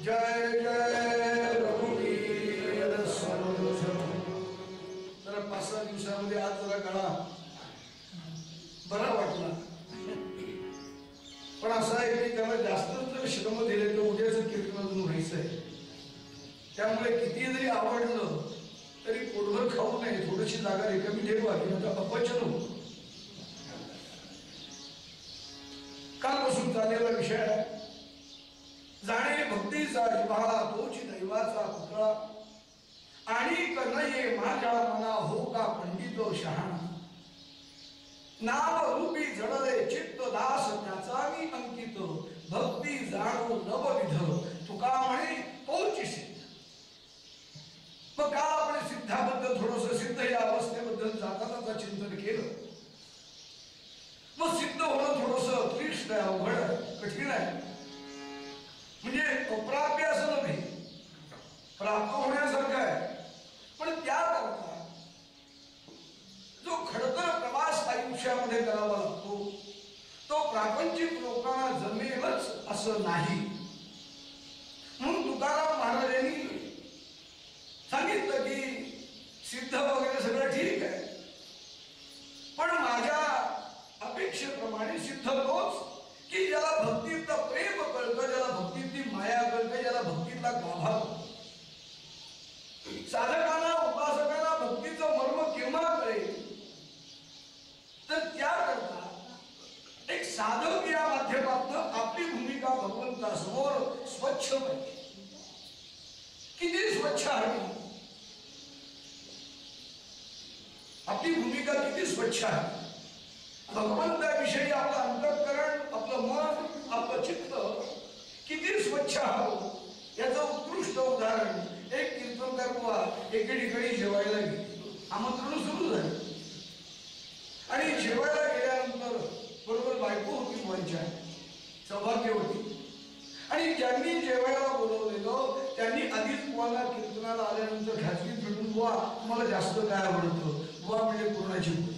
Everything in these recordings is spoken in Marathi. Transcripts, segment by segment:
जय जय रघुवीर समर्थ. जरा 5-6 दिवसामध्ये आज जरा गळा बरा वाटला, पण असं आहे की त्याला जास्त जर श्रम दिले तर उद्याचं कीर्तन अजून व्हायचं आहे. त्यामुळे किती जरी आवडलं तरी पोटभर खाऊ नये, थोडीशी जागा रिकामी ठेवा किंवा अपचन होतं. कालपासून चाललेला विषय आहे जाणे भक्तीचा जिव्हाळा तोच दैवाचा पुतळा आणि कन्हये माझ्या मना हो का पंडितो शहाणा. नाम रूपी जडले चित्त दास त्याचा मी अंकित भक्ती जाणो नवविध तुका म्हणे तोच सिद्ध. मग काल आपण सिद्धाबद्दल थोडस सिद्ध या अवस्थेबद्दल जातानाच चिंतन केलं. मग सिद्ध होणं थोडस क्लिष्ट आहे, अवघड आहे, कठीण आहे. म्हणजे अप्राप्य असं नव्हे, प्राप्त होण्यासारखं आहे. पण त्याकरता जो खडतर प्रवास आयुष्यामध्ये करावा लागतो तो प्रापंचिक लोकांना जमेलच असं नाही. म्हणून तुकाराम महाराजांनी सांगितलं की सिद्ध वगैरे सगळं ठीक आहे, पण माझ्या अपेक्षेप्रमाणे सिद्ध तोच की ज्याला भक्तीतलं प्रेम कळतं, ज्याला भक्तीतली माया कळते, ज्याला भक्तीतला गाभा. साधकांना उपासकांना भक्तीचं मर्म केव्हा कळेल तर त्याकरता एक साधक या माध्यमातून आपली भूमिका भगवंतासमोर स्वच्छ पाहिजे. किती स्वच्छ आहे आपली भूमिका, किती स्वच्छ आहे. भगवंताविषयी आपलं अंतःकरण, आपलं मन, आपलं चित्त किती स्वच्छ हवं याचं उत्कृष्ट उदाहरण एक कीर्तनकार बुवा एके ठिकाणी जेवायला गेले. आमंत्रण सुरू झालं आणि जेवायला गेल्यानंतर बरोबर बायको होती, बुवांच्या सौभाग्य होती. आणि ज्यांनी जेवायला बोलवलेलं त्यांनी आधीच बुवांना कीर्तनाला आल्यानंतर खाजगीत भेटून बुवा तुम्हाला जास्त काय आवडतं, बुवा म्हणजे पूर्णाची पोळी.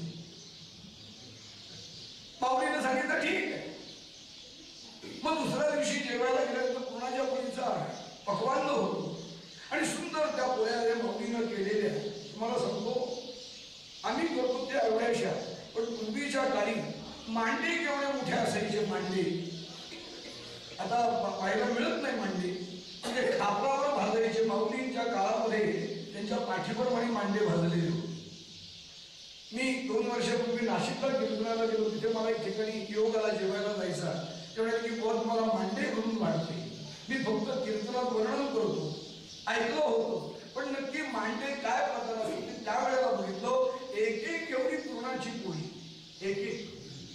पाहुणीने सांगितलं ठीक आहे. मग दुसऱ्या दिवशी जेवायला गेल्यानंतर पूर्णाच्या पोळीचा पक्वान्न होतो आणि सुंदर त्या पोळ्या माऊलीनं केलेल्या. तुम्हाला सांगतो आम्ही करतो त्या एवढ्याशा, पण पूर्वीच्या काळी मांडे केवढे मोठे असायचे. मांडे आता पाहायला मिळत नाही. मांडे म्हणजे खापरावर भाजायचे. माऊलींच्या काळामध्ये त्यांच्या पाठीप्रमाणे मांडे भाजलेले होते. मी 2 वर्षापूर्वी नाशिकला कीर्तनाला गेलो. तिथे मला एक ठिकाणी योगाला जेवायला जायचा. तेवढ्या की बुवा तुम्हाला मांडे भरून वाढते. मी फक्त कीर्तनात वर्णन करतो, ऐकलो होतो, पण नक्की मांडे काय प्रकार असतो त्यावेळेला बघितलं. एक एक एवढी पूर्णाची पोळी, एक एक.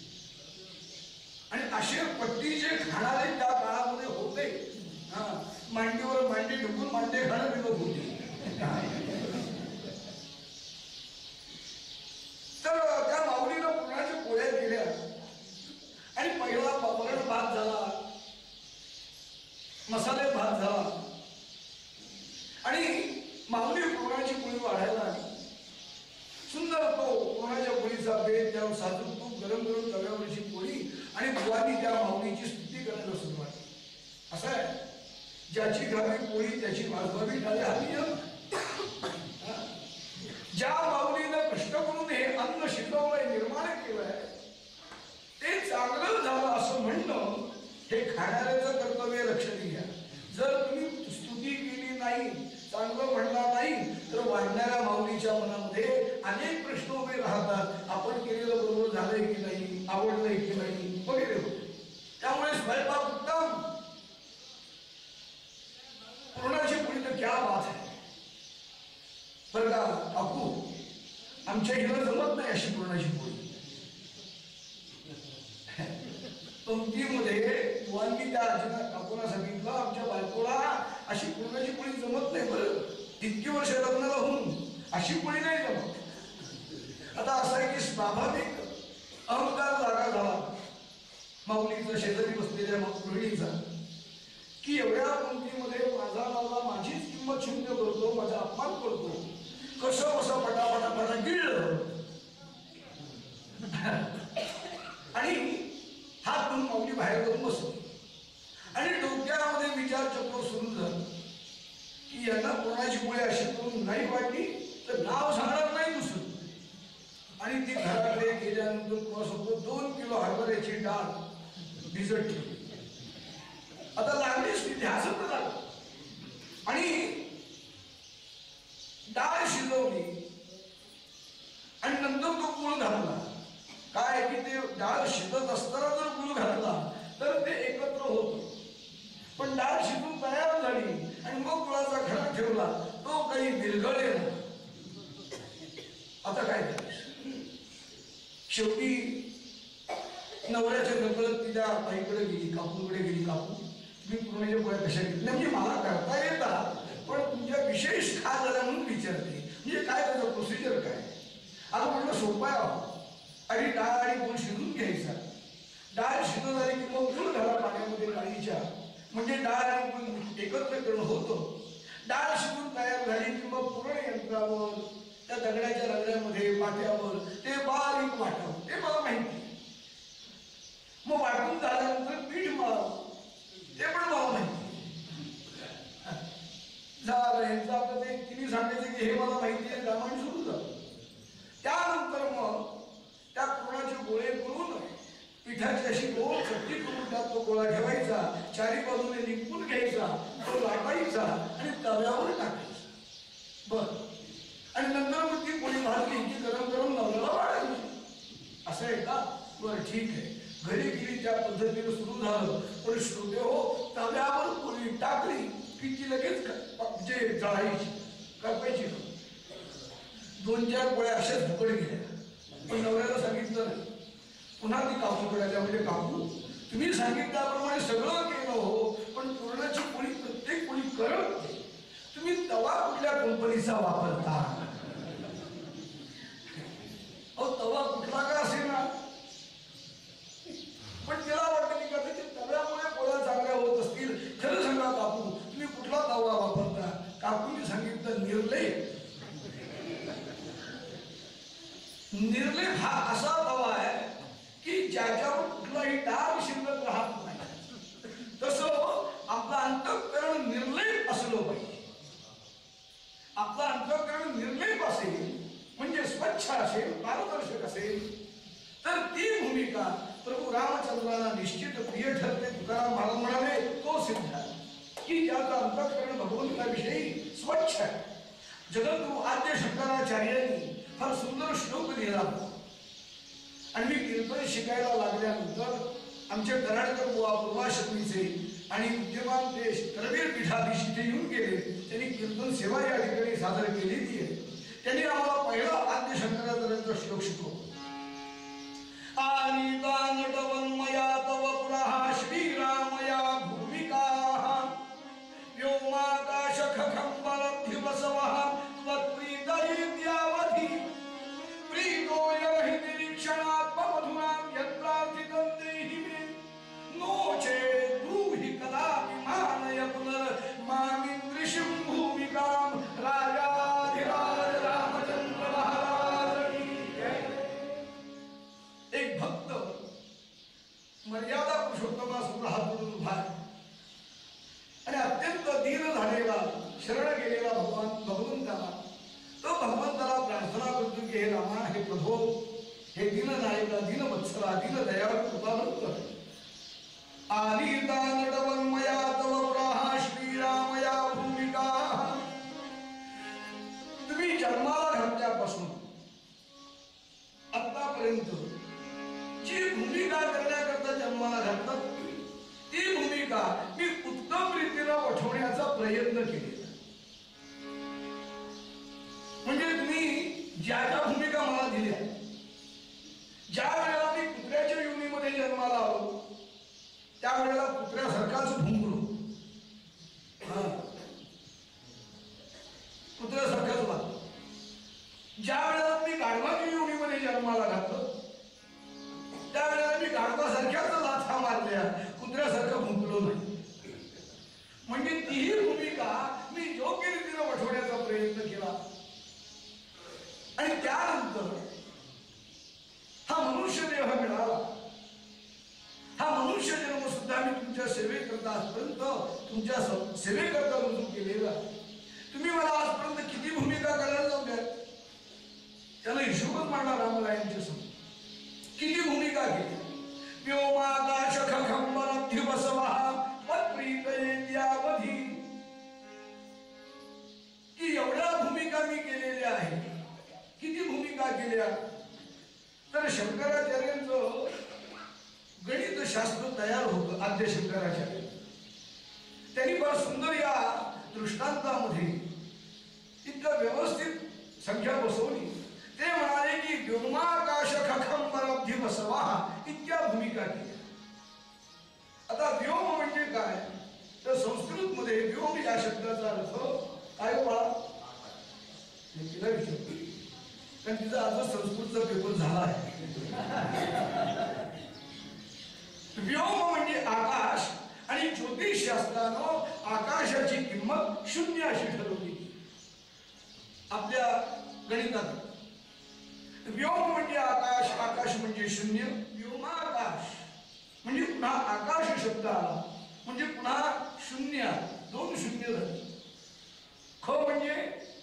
आणि असे पट्टी जे खाणारे त्या काळामध्ये होते, मांडीवर मांडी ढुकून मांडे खाणं विनोद होते. तर त्या माऊलीला पूर्णाच्या पोळ्या केल्या आणि पहिला वरण भात झाला, मसाले भात झाला आणि माऊली पूर्णाची पोळी वाढायला आली. सुंदर तो पूर्णाच्या पोळीचा बेत, त्यावर साजूक तूप, गरम गरम तव्यावरची पोळी आणि बुवांनी त्या माऊलीची स्तुती करायला सुरुवात. असं आहे, ज्याची घावी पोळी त्याची वाजवावी झाली हा नियम. ज्या माऊलीनं कष्ट करून हे अन्न शिकवलंय, निर्माण केलंय, ते चांगलं झालं असं म्हणणं हे खाणाऱ्याचं कर्तव्य. लक्षात घ्या, जर तुम्ही स्तुती केली नाही, चांगलं म्हणणार नाही, तर वाढणाऱ्या माऊलीच्या मनामध्ये अनेक प्रश्न उभे राहतात. आपण केलेलं बरोबर झालंय की नाही, आवडलंय की नाही वगैरे होते. त्यामुळे स्वयंपाक उत्तम, पूर्णाची पोळी तर क्या बात आहे बरं का. काकू आमच्या हिला जमत नाही अशी पूर्णाची पोळी. पंक्तीमध्ये बुवांनी त्या आजीला काकूला सांगितलं आमच्या बायकोला अशी पूर्णाची पोळी जमत नाही. बरं, इतकी वर्ष लग्नाला होऊन अशी पोळी नाही जमत. आता असं आहे की स्वाभाविक अहंकार जागा झाला माऊलीचा, शेजारी बसलेल्या गृहिणीचा, की एवढ्या पंक्तीमध्ये माझा नवरा माझीच किंमत शून्य करतो, माझा अपमान करतो, कसं कसं पटापटा गिळलं. आणि हात धुवून माऊली बाहेर करून बसली आणि डोक्यामध्ये विचार चक्र सुरू झालं. केल्यानंतर तुम्हाला 2 किलो हरभऱ्याची डाळ भिजत ठेवली. आता लागलीच ती ध्यासच लागलं आणि डाळ शिजवली आणि नंतर तो गुळ घातला. काय की ते डाळ शिजत असताना जर गुळ घातला तर ते एकत्र होत, पण डाळ शिजून तयार झाली आणि मग गुळाचा खडा ठेवला तो काही विरघळेना. आता काय करायचं? शेवटी नवऱ्याच्या नकळत तिच्या बाईकडे गेली, काकूकडे गेली. काकू तुम्ही पूर्णच्या पोळ्या कशा घेतल्या? म्हणजे मला करता येतात, पण तुमच्या विशेष खा झाल्या म्हणून विचारते. म्हणजे काय त्याचं प्रोसिजर काय? आता म्हटलं सोपं आहे. आणि डाळ आणि गुळ शिजून घ्यायचा. डाळ शिजून झाली की मग गुळ घाला पाण्यामध्ये डाळीच्या, म्हणजे डाळ आणि गुळ एकत्र करणं होतं. डाळ शिजून तयार झाली की मग पुरण यंत्रावर त्या दगडाच्या रगड्यामध्ये पाट्यावर ते बारीक वाटावं, ते मला माहिती. मग वाटून झाल्यानंतर पीठ मळावं, ते पण मला माहिती. झालं यांचं आपलं ते तिने सांगायचं की हे मला माहिती आहे, रामायण सुरू झालं. त्यानंतर मग त्या पुरणाचे गोळे करून पिठाची अशी गोल चटणी करून त्यात तो गोळा ठेवायचा, चारी बाजूने निंपून घ्यायचा, तो लाटायचा आणि तव्यावर टाकायचा. बर, आणि नंतर मग ती पोळी भाजली की गरम गरम नवऱ्याला वाढायची. असं आहे का? बरं ठीक आहे. घरी गेली त्या पद्धतीने सुरू झालं. पण श्रोते हो, तव्यावर पोळी टाकली की ती लगेच जे जळायची, करपायची. 2-4 पोळ्या अशाच फुकट गेल्या. पण नवऱ्याला सांगितलं नाही. पुन्हा ती काकूकडे आल्या. म्हणजे काकू तुम्ही सांगितल्याप्रमाणे सगळं केलं हो, पण पुरणाची पोळी प्रत्येक पोळी करत नाही. तुम्ही तवा कुठल्या कंपनीचा वापरता? अहो तवा कुठला का असे ना, पण तिला वाटतं की कदाचित तव्यामुळे पोळ्या चांगल्या होत असतील. खरं सांगा काकू, तुम्ही कुठला तवा वापरता? काकूंनी सांगितलं निर्लेप. निर्लेप हा असा तवा आहे की ज्याच्यावर कुठलाही डाग शिल्लक राहत नाही. तसं आपलं अंतःकरण निर्लेप असलं पाहिजे. आपलं अंतःकरण निर्लेप असेल म्हणजे स्वच्छ असेल, पारदर्शक असेल, तर ती भूमिका प्रभू रामचंद्रांना निश्चित प्रिय ठरते. तुकाराम महाराज म्हणाले तो सिद्ध की ज्याचं अंतःकरण भगवंताविषयी स्वच्छ आहे. जगद्गुरु आद्य शंकराचार्यांनी फार सुंदर श्लोक लिहिला. आणि मी कीर्तन शिकायला लागल्यानंतर आमचे कराडकर बुवा पूर्वाश्रमीचे आणि विद्यमान ते करवीर पीठाधीश इथे येऊन गेले. त्यांनी कीर्तन सेवा या ठिकाणी सादर केलेली आहे. त्यांनी आम्हाला पहिला आद्य शंकराचार्यांचा श्लोक शिकवला. आनीता नटवन्मया तव पुरः श्रीरामया भूमिका व्योमाकाश खखंबलब्धिवसवः त्वत्प्रीतयेत्यावधि प्रीतोयहि निरीक्षणात्ममधुनां यत्प्रार्थितं देहि मे नो चेत् ब्रूहि कदापि मानय पुनर्मामिन्द्रिषीं भूमिकां राजाधिराज रामचंद्र महाराज की जय. एक भक्त मर्यादा पुरुषोत्तमासमोर हात जोडून उभा आहे आणि अत्यंत दीन झालेला, शरण गेलेला भगवंताला तो भगवंताला प्रार्थना करतो की हे रामा, हे प्रभो, हे दीननायका, दीनवत्सला, दीनदयाळू कृपावंत, आनीता नटवन्मया तव पुरः श्रीरामया भूमिका. तुम्ही जन्माला घातल्यापासून आतापर्यंत जी भूमिका करण्याकरता जन्माला घातलं ती भूमिका मी उत्तम रीतीने वठवण्याचा प्रयत्न केला. म्हणजे तुम्ही ज्या ज्या भूमिका मला दिल्या, ज्या वेळेला मी कुत्र्याच्या योनीमध्ये जन्माला आलो त्यावेळेला कुत्र्यासारखाच भुंकलो, कुत्र्यासारखाच वागलो. ज्या वेळेला मी गाढवाच्या योनीमध्ये जन्माला घातलं त्यावेळेला मी गाढवासारख्याच लाथा मारल्या, कुत्र्यासारखं भुंकलो नाही. म्हणजे तीही भूमिका मी योग्य रीतीने वठवण्याचा प्रयत्न केला. आणि त्यानंतर हा मनुष्य देह मिळाला. हा मनुष्य जन्म सुद्धा मी तुमच्या सेवेकरता आजपर्यंत तुमच्या सेवेकरता रुजू केलेला. तुम्ही मला आजपर्यंत किती भूमिका करायला लावल्या त्याला हिशोबच मांडणार आम्हाला यांच्या समोर. कमलाब्धी बसवा प्रीतयेत्यावधी की एवढ्या भूमिका मी केलेल्या आहेत. किती भूमिका केल्या तर शंकराचार्यांचं गणित शास्त्र तयार होतं. आद्य शंकराचार्य त्यांनी फार सुंदर या दृष्टांतामध्ये इतकं व्यवस्थित संख्या बसवली. ते म्हणाले की व्योमाकाश खखंबरब्धी बसवा इतक्या भूमिका केल्या. आता व्योम म्हणजे काय तर संस्कृत मध्ये व्योम या शब्दाचा अर्थ काय बाळा तिला विचारतो कारण तिचा आज संस्कृतचा पेपर झाला आहे. व्योम म्हणजे आकाश आणि ज्योतिष शास्त्रानं आकाशाची किंमत 0 अशी ठरवली आपल्या गणितात. व्योम म्हणजे आकाश, आकाश म्हणजे 0, व्योमाकाश म्हणजे पुन्हा आकाश शब्द आला म्हणजे पुन्हा 0, 2 शून्य झाले. ख म्हणजे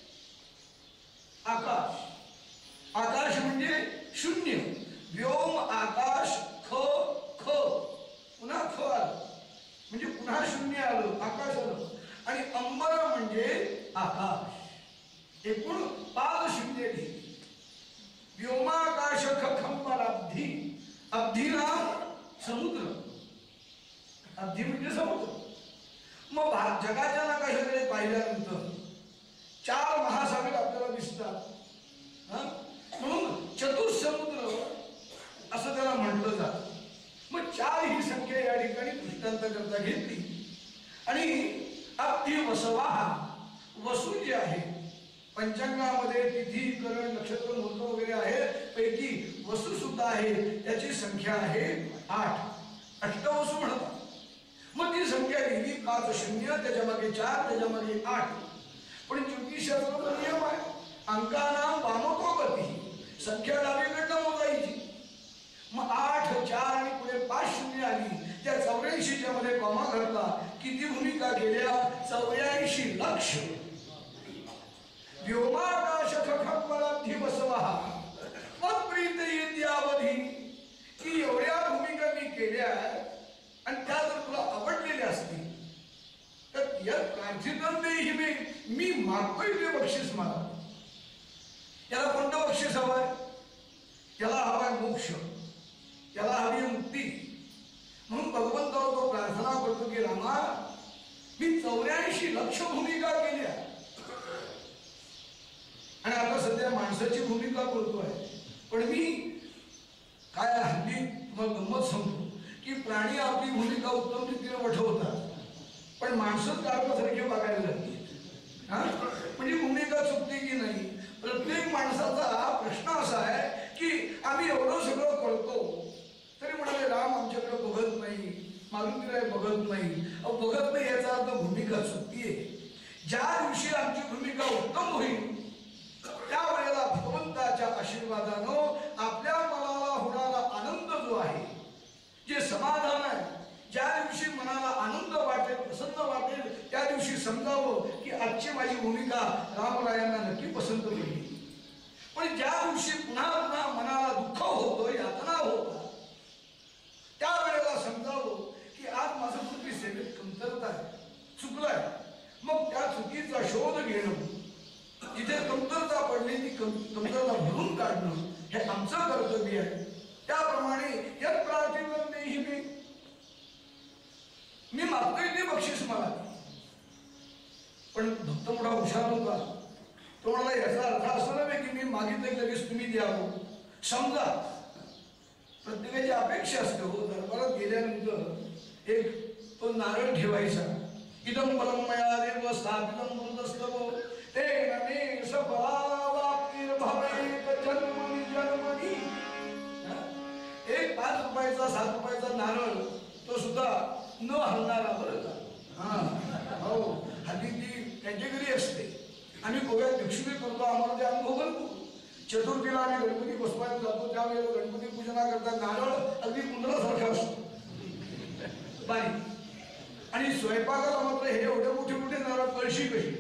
आकाश, आकाश म्हणजे 0, व्योम आकाश ख ख पुन्हा ख आलं म्हणजे पुन्हा 0 आलं, आकाश आलं. आणि अंबर म्हणजे आकाश. एकूण 5 शून्य घे. व्योमाकाश खखंबरब्धी, अब्धीला समुद्र, अब्धी म्हणजे समुद्र. मग जगाच्या नकाशाकडे पाहिल्यानंतर 4 महासागर आपल्याला दिसतात. म्हणून चतुसमुद्र असं त्याला म्हटलं जातं. मग 4 ही संख्या या ठिकाणी दृष्टांत करता घेतली. आणि अब्धी वसवा, वसू जे आहे पंचांगामध्ये तिथी करण नक्षत्र मुहूर्त वगैरे आहे पैकी वसू सुद्धा आहे. त्याची संख्या आहे 8, अष्टवसू म्हणतात. मग ती संख्या लिहिली 5 शून्य त्याच्या मागे 4 त्याच्या मागे 8. पण ज्योतिषशास्त्राचा नियम आहे अंकानाम वामको गती, संख्या डावीकडनं मोजायची. मग 8, 4 आणि पुढे 5 शून्य आली. त्या 84च्या मध्ये कॉमा घातला. किती भूमिका केल्या 84 लक्ष. व्योमाकाश खखंबरब्धी बसवा प्रीतयेत्यावधी की एवढ्या भूमिका मी केल्या आणि त्या जर तुला आवडलेल्या असतील तर यत् प्रार्थितं देहि मी मागतोय ते बक्षीस मला. याला कोणतं बक्षीस हवंय? त्याला हवाय मोक्ष, त्याला हवी मुक्ती. म्हणून भगवंताला तो प्रार्थना करतो की रामा मी 84 लक्ष भूमिका केल्या आणि आता सध्या माणसाची भूमिका करतोय. पण मी काय हल्ली तुम्हाला गंमत सांगतो की प्राणी आपली भूमिका उत्तम रीतीने वठवतात पण माणसंच कारणासारखे बघायला लागली. म्हणजे भूमिका चुकते की नाही. प्रत्येक माणसाचा प्रश्न असा आहे की आम्ही एवढं सगळं करतो तरी म्हणाले राम आमच्याकडे बघत नाही, मारुतीराय बघत नाही. बघत नाही याचा अर्थ भूमिका चुकतीये. ज्या दिवशी आमची भूमिका उत्तम होईल त्यावेळेला भगवंताच्या आशीर्वादानं आपल्या मनाला होणारा आनंद जो आहे, जे समाधान आहे, ज्या दिवशी मनाला आनंद वाटेल, प्रसन्न वाटेल त्या दिवशी समजावं की आजची माझी भूमिका रामरायांना नक्की पसंत पडली. पण ज्या दिवशी पुन्हा पुन्हा मनाला दुःख होतं, यातना होतात त्यावेळेला समजावं की आज माझं पृथ्वी सेवेत कमतरता आहे, चुकलंय. मग त्या चुकीचा शोध घेणं, जिथे कमतरता पडली ती कमतरता भरून काढणं हे आमचं कर्तव्य आहे. त्याप्रमाणे यत् प्रार्थितं देहि मी मागतोय ते बक्षीस मला. पण भक्त मोठा हुशार होता. तो म्हणाला याचा अर्थ असा नव्हे की मी मागितलं लगेच तुम्ही द्यावं. समजा प्रत्येकाची अपेक्षा असते हो. दरबारात गेल्यानंतर एक तो नारळ ठेवायचा. इदं बलं मया देव स्थापितं मृतस्तव तेन मे सफलावाप्तिर्भवेत् जन्मनि जन्मनि. एक 5 रुपयाचा 7 रुपयाचा नारळ तो सुद्धा न हलणारा बरं का. हो हल्ली ती कॅटेगरी असते. आम्ही गोव्यात भिक्षुकी करतो, आम्हाला ते अनुभव करतो. चतुर्थीला आम्ही गणपती बसवायला जातो त्यावेळेला गणपती पूजना करता नारळ अगदी कुंदरासारखा असतो बारीक. आणि स्वयंपाकाला मात्र हे एवढे मोठे मोठे नारळ कळशी कशी.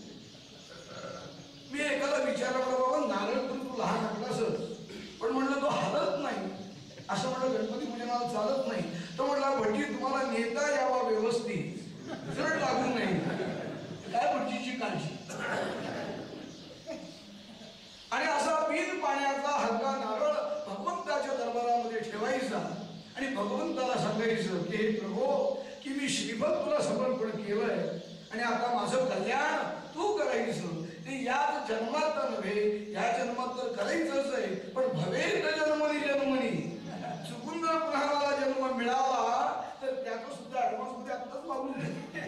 मी एकाला विचारलं बाबा नारळ तर तू लहान टाकलासच पण म्हणलं तो हलत नाही असं म्हणलं गणपती पूजनाला चालत नाही. तो म्हटला भटजी तुम्हाला नेता यावा व्यवस्थित, जड लागू नाही. काय भटजीची काळजी. आणि असा बिन पाण्याचा हलका नारळ भगवंताच्या दरबारामध्ये ठेवायचा आणि भगवंताला सांगायचं की हे प्रभो की मी श्रीफळ तुला समर्पण केलंय आणि आता माझं कल्याण तू करायचं. ते याच जन्मात नव्हे, या जन्मात तर करायचंच आहे, पण भवेत जन्मनी जन्मनी चुकून जर पुन्हा मला जन्म मिळाला तर त्याचं सुद्धा ऍडव्हान्स मध्ये आत्ताच मागून घ्या.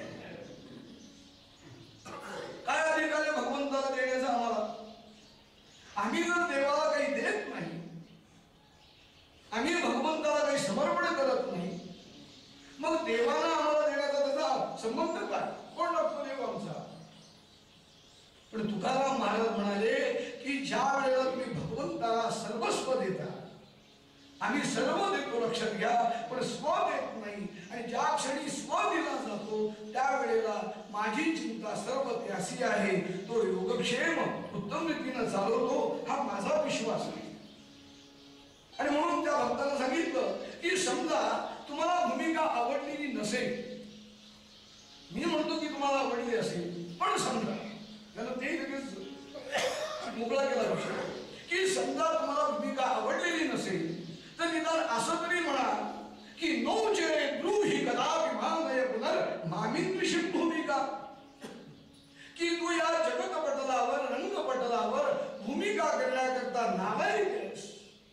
काय अधिकार आहे भगवंताला देण्याचा आम्हाला? आम्ही जर देवाला काही देत नाही, आम्ही भगवंताला काही समर्पण करत नाही, मग देवाला आम्हाला देण्याचा त्याचा संबंध काय? कोण लागतो देव आमचा? पण तुकाराम महाराज म्हणाले की ज्या वेळेला तुम्ही भगवंताला सर्वस्व देता, आम्ही सर्व देतो लक्षात घ्या, पण स्व देत नाही. आणि ज्या क्षणी स्व दिला जातो त्यावेळेला माझी चिंता सर्व त्यासी आहे, तो योगक्षेम उत्तम रीतीनं चालवतो, हा माझा विश्वास आहे. आणि म्हणून त्या भक्ताला सांगितलं की समजा तुम्हाला भूमिका आवडलेली नसेल, मी म्हणतो की तुम्हाला आवडली असेल, पण समजा त्यानं ते लगेच मोकळा केला विषय की समजा तुम्हाला भूमिका आवडलेली नसेल तर निदान असं तरी म्हणा की नो चेरे ब्रूहि कदापि मानय पुनर मामिन्विषी भूमिका, की तू या जगतपटलावर रंगपटलावर भूमिका करण्याकरता नालायक आहेस.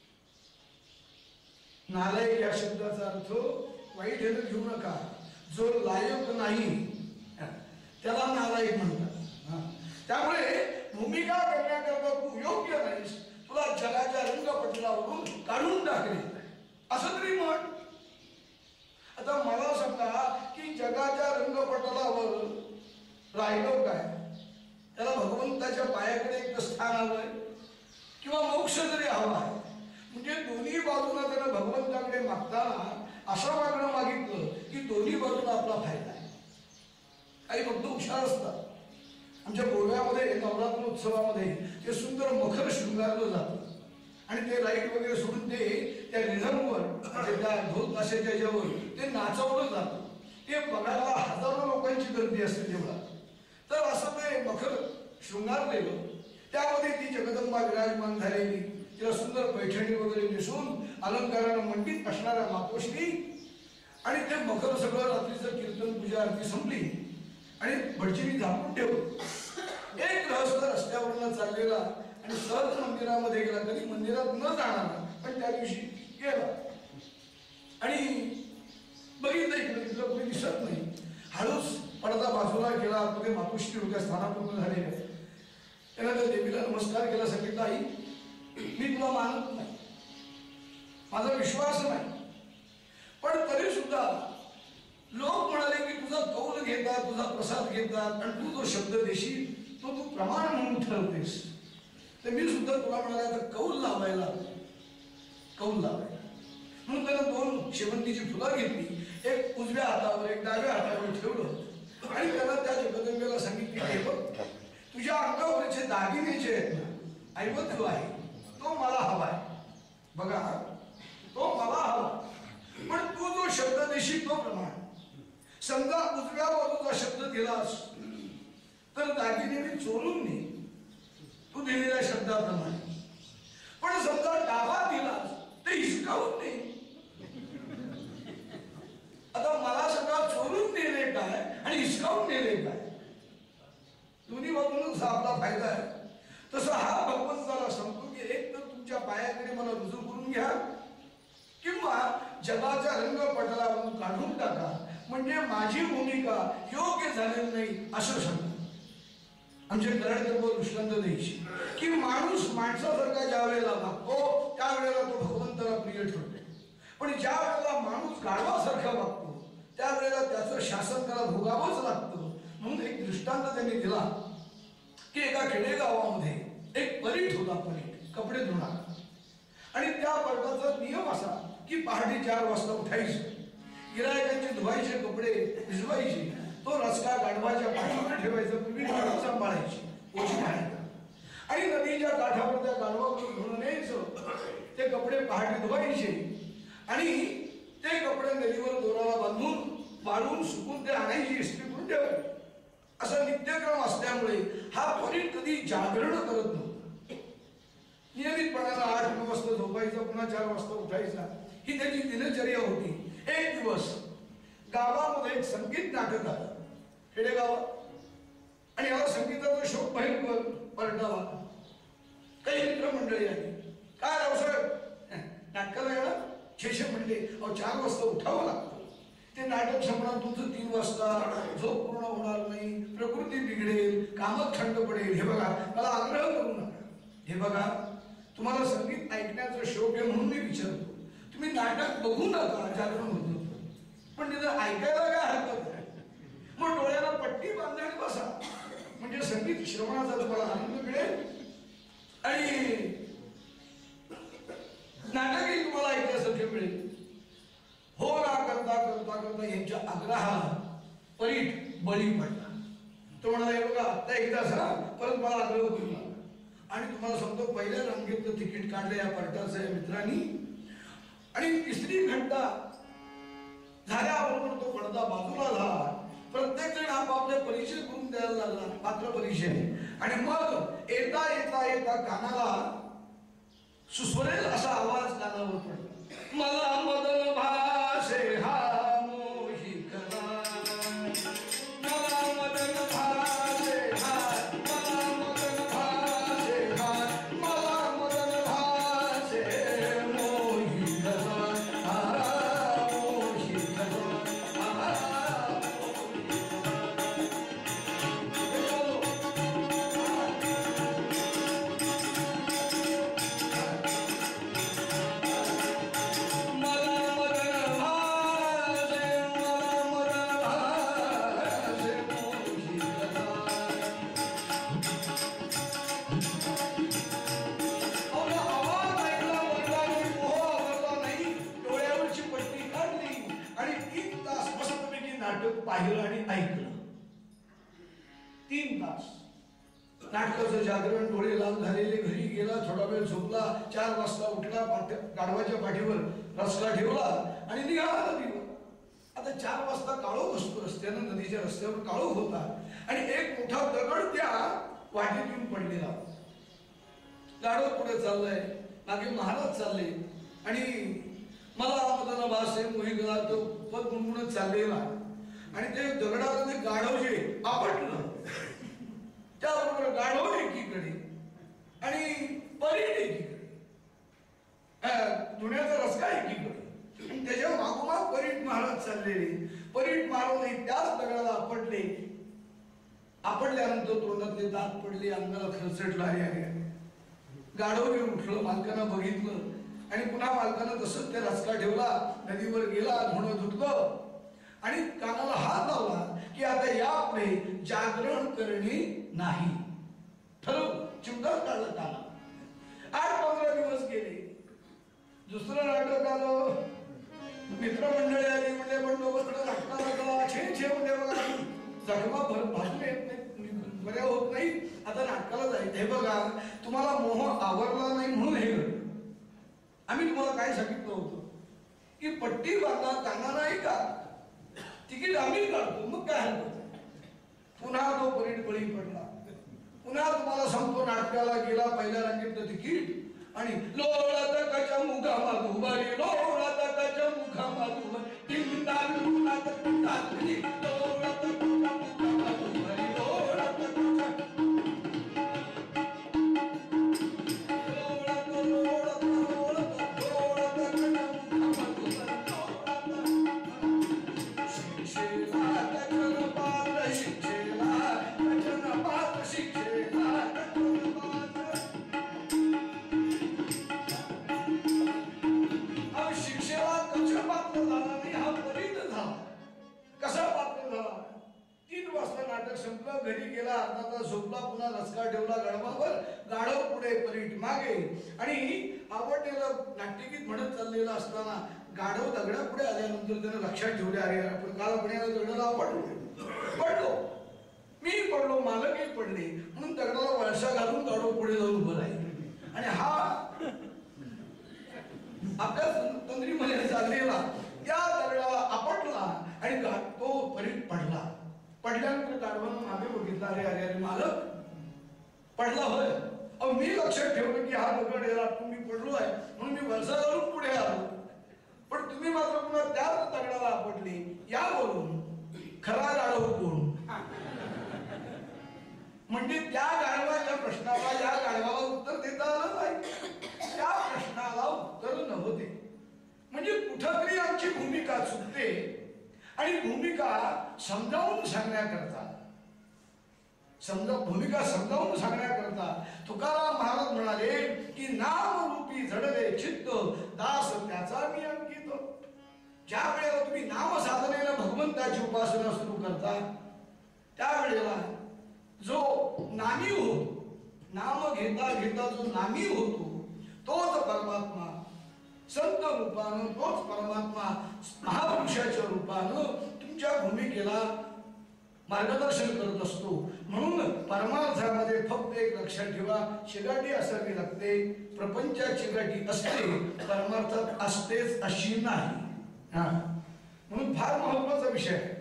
नालायक या शब्दाचा अर्थ वाईट हेतू घेऊ नका. जो लायक नाही त्याला नालायक म्हणतात. त्यामुळे भूमिका करण्याकरता तू योग्य नाहीस, तुला जगाच्या रंगपटलावरून काढून टाकले असं तरी म्हण. आता मला सांगा की जगाच्या रंगपटलावर राहिलो काय, त्याला भगवंताच्या पायाकडे एक स्थान हवंय किंवा मोक्ष जरी हवा आहे. म्हणजे दोन्ही बाजूला त्यानं भगवंताकडे मागताना असं मागणं मागितलं की दोन्ही बाजूला आपला फायदा आहे. काही भक्त हुशार असतात. आमच्या गोव्यामध्ये नवरात्र उत्सवामध्ये ते सुंदर मखर शृंगारलं जातं आणि ते लाईट वगैरे सोडून ते त्या रिझर्ववर त्या ढोल ताशाच्या याच्यावर ते नाचवलं जातं. ते बघायला हजारो लोकांची गर्दी असते तेवढा. तर असं ते मखर शृंगारलेलं, त्यामध्ये ती जगदंबा विराजमान झालेली, तिला सुंदर पैठणी वगैरे नेसून अलंकारानं मंडित असणाऱ्या मातोश्री, आणि ते मखर सगळं रात्रीचं कीर्तन पूजा आरती संपली आणि भटजींनी झाकून ठेवलं. एक गृहस्थ रस्त्यावरनं चाललेला आणि सहज मंदिरामध्ये गेला, कधी मंदिरात न जाणार पण त्या दिवशी गेला आणि बघितलं इकडे तिथलं कोणी दिसत नाही. हळूच पडदा बाजूला गेला, मध्ये मातोश्री होत्या स्थानापूर्ण झालेल्या. त्याला त्या देवीला नमस्कार केला, सांगितलं आई मी तुला मानत नाही, माझा विश्वास नाही, पण तरी सुद्धा लोक म्हणाले की तुझा कौल घेतात, तुझा प्रसाद घेतात आणि तू जो शब्द देशील तो तू प्रमाण म्हणून ठरवतेस, तर मी सुद्धा तुला म्हणाले आता कौल लावायला म्हणून त्यानं 2 शेवंतीची फुलं घेतली, एक उजव्या हातावर एक डाव्या हातावर ठेवलं आणि त्याला त्या जगदंबेला सांगितले की बघ तुझ्या अंगावरचे दागिने जे आहेत ना ऐवत आहे तो मला हवाय, बघा तो मला हवा, पण तू जो शब्द देशील तो प्रमाण. समजा उजव्या बाजूचा शब्द दिलास तर दागिने मी चोरून ने तू दिलेल्या शब्दाप्रमाणे, पण समजा डावा दिलास ते हिसकावून ने. आता मला सगळं चोरून नेले काय आणि हिसकावून नेले काय, दोन्ही बाजूनच आपला फायदा आहे. तसं हा भगवंताला सांगतो की एक तर तुमच्या पायाकडे मला रुजू करून घ्या किंवा जगाच्या रंगपटलावरून काढून टाका, म्हणजे माझी भूमिका योग्य झालेली नाही असं सांगतो. आमचे कराडकर दृष्टांत द्यायची की माणूस माणसासारखा ज्या वेळेला वागतो त्यावेळेला तो भगवंताला प्रिय ठरतो, पण ज्या वेळेला माणूस गाढवासारखा वागतो त्यावेळेला त्याचं शासन त्याला भोगावंच लागतं. म्हणून एक दृष्टांत त्यांनी दिला की एका खेडेगावामध्ये एक परीट होता, परीट कपडे धुणार, आणि त्या पर्टाचा नियम असा की पहाटे 4 वाजता उठायचं, गिरायकांचे धुवायचे कपडे भिजवायचे, तो रचका गाढवाच्या पाठीवर ठेवायचा, पूर्वी गाढव सांभाळायची ओझी आणि नदीच्या काठावर त्या गाढवाकडून धुणं न्यायचं, ते कपडे पहाटे धुवायचे आणि ते कपडे नदीवर दोराला बांधून वाळून सुकून ते आणायची इस्त्री करून ठेवायची. असा नित्यक्रम असल्यामुळे हा परीट कधी जागरण करत नव्हता. नियमितपणाला 8-9 वाजता झोपायचा, पुन्हा 4 वाजता उठायचा, ही त्याची दिनचर्या होती. एक दिवस गावामध्ये एक संगीत नाटक आलं खेडेगावात, आणि याला संगीताचा शोक भयंकर परटावा. काही मित्रमंडळी आली. काय रावसाहेब नाटकाला येणार? शेष म्हणले, अहो 4 वाजता उठावं लागतं, ते नाटक संपणार तुमचं 3 वाजता, झोप पूर्ण होणार नाही, प्रकृती बिघडेल, कामात खंड पडेल. हे बघा, मला आग्रह करू नका. हे बघा, तुम्हाला संगीत ऐकण्याचा शौक आहे म्हणून मी विचारतो. तुम्ही नाटक बघू नका, जागरण होतं, पण तिथं ऐकायला काय हरकत आहे? मग डोळ्याला पट्टी बांधा आणि बसा, म्हणजे संगीत श्रवणाचा तुम्हाला आनंद मिळेल आणि नाटकही तुम्हाला ऐकण्यासारखे मिळेल. हो ना करता करता करता यांच्या आग्रहाला परीट बळी पडला. तो म्हणाला, हे बघा आता एकदा जा, परत मला आग्रह करू नका. आणि तुम्हाला सांगतो, पहिल्या रांगेतलं तिकीट काढलं या पार्टाचं या मित्रांनी, आणि 3री घंटा झाल्याबरोबर तो पडदा बाजूला झाला. प्रत्येक जण आपापले परिचय करून द्यायला लागला, पात्र परिचय. आणि मग येता येता येता कानाला सुस्वरेल असा आवाज कानावर पडला, मला मदन भाषे हा मोही करा, मला मदन भाषे हा, मला मदन भाषे हा, मला मदन भाषे मोही करा, मोही करा. पाहिलं आणि ऐकलं. 3 तास नाटकाचं जागरण, डोळे लाल झालेले. घरी गेला, थोडा वेळ झोपला, 4 वाजता उठला, गाढवाच्या पाठीवर रस्ता ठेवला आणि निघाला नदीवर. आता 4 वाजता काळोख असतो रस्त्यानं, नदीच्या रस्त्यावर काळोख होता आणि एक मोठा दगड त्या वाटेतून पडलेला. गाढव पुढे चाललाय, मागे महाराज चालले आणि मला मदन भाषे मोही गेला तो पद गुणगुणत चाललेला. आणि ते दगडाला ते गाढव जे आपटलं, त्याबरोबर गाढव एकीकडे आणि परीट एकीकडे, धुण्याचा रस्ता एकीकडे, आणि त्याच्या मागोमाग परीट महाराज चाललेले. परीट महाराज त्याच दगडाला आपटले. आपटल्यानंतर तोंडातले दात पडले, अंगाला खरचटला. गाढव घेऊन उठलं, मालकानं बघितलं आणि पुन्हा मालकानं तसंच त्या रस्ता ठेवला, नदीवर गेला, धुणं धुतलं आणि कानाला हात लावला की आता यापुढे जागरण करणे नाही. ठरवलं, चिमटाच काढला काना. 8-15 दिवस गेले. दुसरं नाटक आलं, मित्रमंडळी आली, म्हणजे बंदोबस्त नाटकाला गेला. छे म्हणजे बघा, जखमा भाजून येत नाही, बऱ्या होत नाही, आता नाटकाला जायचं. हे बघा, तुम्हाला मोह आवरला नाही म्हणून हे घडलं. आम्ही तुम्हाला काय सांगितलं होतं की पट्टी बांधा, काना नाही का, तिकीट आम्ही काढतो, मग काय हरकत. पुन्हा तो परीट बळी पडला. पुन्हा तुम्हाला सांगतो, नाटकाला गेला, पहिल्या रांगेतलं तिकीट आणि लोळा तकाच्या मुखा माधुबारी, लोळा तकाच्या मुखा माधुबारी, टिंगदार लोळा तकाच्या लोळा तकाच्या मुखा माधुबारी, लोळा घरी गेला, अर्धा तास झोपला, पुन्हा रस्का ठेवला गडबावर, गाढव पुढे परीट मागे. आणि आवडलेलं नाट्यगीत म्हणत चाललेलं असताना गाढव दगडा पुढे आल्यानंतर त्यानं लक्षात ठेवले, अरे आपण काल आपण याला दगडाला पडलो, मी पडलो, मालकही पडले, म्हणून दगडाला वळसा घालून गाढव पुढे जाऊन उभं राहील. आणि हा आपल्या तंद्रीमध्ये चाललेला या माधवानं मागे बघितलं, अरे अरे अरे मालक पडला होय. अहो मी लक्षात ठेवलं की हा दगड याला तुम्ही पडलो आहे म्हणून मी वरसा घालून पुढे आलो, पण तुम्ही मात्र पुन्हा त्याच दगडाला आपटले. यावरून खरा गाढव कोण? म्हणजे त्या गाढवाच्या प्रश्नाला या गाढवाला उत्तर देता आलं नाही, त्या प्रश्नाला उत्तर नव्हते. म्हणजे कुठंतरी आमची भूमिका चुकते आणि भूमिका समजावून सांगण्याकरता भूमिका समजावून सांगण्याकरता तुकाराम महाराज म्हणाले की नाम रूपी जडले चित्त दास त्याचा मी अंकित. ज्या वेळेला तुम्ही नाम साधनेला भगवंताची उपासना सुरू करता त्यावेळेला जो नामी होतो, नाम घेता घेता जो नामी होतो तोच परमात्मा संत रूपानं, तोच परमात्मा महापुरुषाच्या रूपानं तुमच्या भूमिकेला मार्गदर्शन करत असतो. म्हणून परमार्थामध्ये फक्त एक लक्षात ठेवा, चिकाटी असावी लागते. प्रपंचात चिकाटी असते, परमार्थात असतेच अशी नाही. म्हणून फार महत्वाचा विषय आहे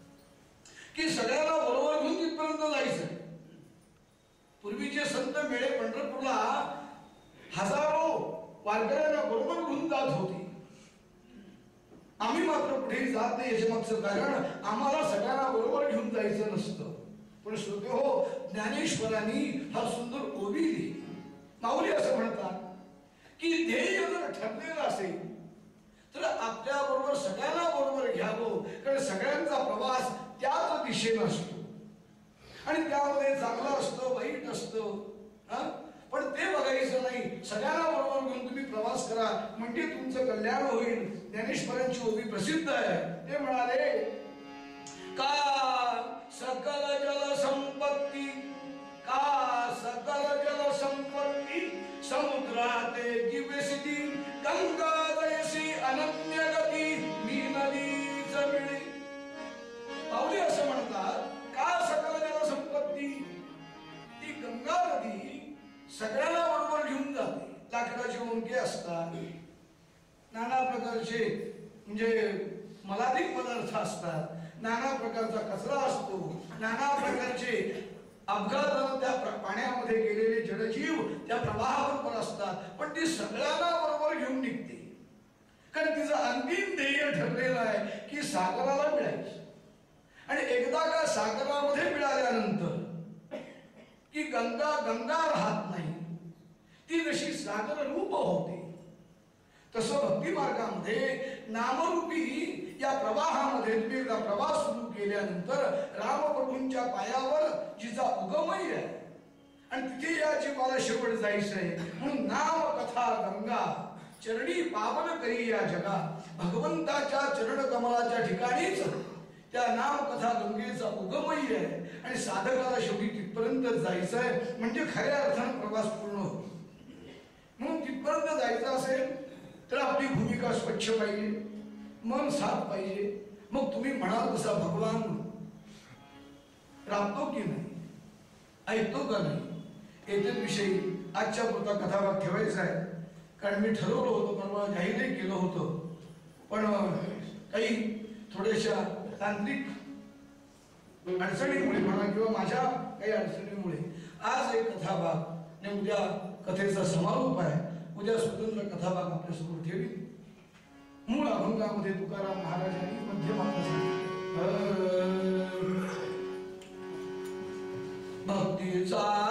की सगळ्यांना बरोबर घेऊन तिथपर्यंत जायचं. पूर्वीचे संत मेळे पंढरपूरला हजारो वारकऱ्यांना बरोबर घेऊन जात होते. आम्ही मात्र पुढे जात नाही. याच्या मागचं कारण आम्हाला सगळ्यांना बरोबर घेऊन जायचं नसतं. पण श्रोते हो, ज्ञानेश्वरांनी फार सुंदर ओवी दिली. माऊली असं म्हणतात की ध्येय जर ठरलेलं असेल तर आपल्या बरोबर सगळ्यांना बरोबर घ्यावं, कारण सगळ्यांचा प्रवास त्याच दिशेनं असतो आणि त्यामध्ये चांगलं असतं, वाईट असतं, पण ते बघायचं नाही. सगळ्यांना बरोबर घेऊन तुम्ही प्रवास करा म्हणजे तुमचं कल्याण होईल. ज्ञानेश्वरांची ओवी प्रसिद्ध आहे. ते म्हणाले का सकल जल संपत्ती, का सकल जल संपत्ती समुद्राते जीवसिती गंगा जयसी अनन्य गती मी नदीच मिळे. पावली असं म्हणतात का सकल जल संपत्ती, ती गंगा नदी सगळ्यांना बरोबर घेऊन जाते. लाकडाचे ओंके असतात, नाना प्रकारचे म्हणजे मलाधिक पदार्थ असतात, नाना प्रकारचा कचरा असतो, नाना प्रकारचे अपघात त्या पाण्यामध्ये गेलेले जडजीव त्या प्रवाहाबरोबर असतात, पण ती सगळ्यांना बरोबर घेऊन निघते. कारण तिचं अंतिम ध्येय ठरलेलं आहे की सागराला मिळायचं. आणि एकदा का सागरामध्ये मिळाल्यानंतर की गंगा गंगा राहत नाही, ती जशी सागर रूप होते तसं भक्ती मार्गामध्ये नामरूपी या प्रवाहामध्ये तुम्ही एकदा प्रवास सुरू केल्यानंतर रामप्रभूंच्या पायावर जिचा उगमही आहे आणि तिथे या जीवाला शेवट जायचं आहे. म्हणून नाम कथा गंगा चरणी पावन करी या जगा. भगवंताच्या चरण कमलाच्या ठिकाणीच त्या नामकथा गंगेचा उगमही आहे आणि साधकाला शेवटी तिथपर्यंत जायचं आहे म्हणजे खऱ्या अर्थानं प्रवास पूर्ण होतो. म्हणून तिथपर्यंत जायचं असेल तर आपली भूमिका स्वच्छ पाहिजे, मन साफ पाहिजे. मग तुम्ही म्हणाल तसा भगवान राबतो की नाही, ऐकतो का नाही, याच्या विषयी आजच्या पुरता कथाभाग ठेवायचा आहे. कारण मी ठरवलं होतं, परवा जाहीरही केलं होतं, पण काही थोड्याशा तांत्रिक अडचणीमुळे म्हणा किंवा माझ्या काही अडचणीमुळे आज एक कथाभाग आणि उद्या कथेचा समारोप आहे. उद्या स्वतंत्र कथाभाग आपल्यासमोर ठेवी. मूळ अभंगामध्ये तुकाराम महाराजांनी मध्यमापासून भक्तीचा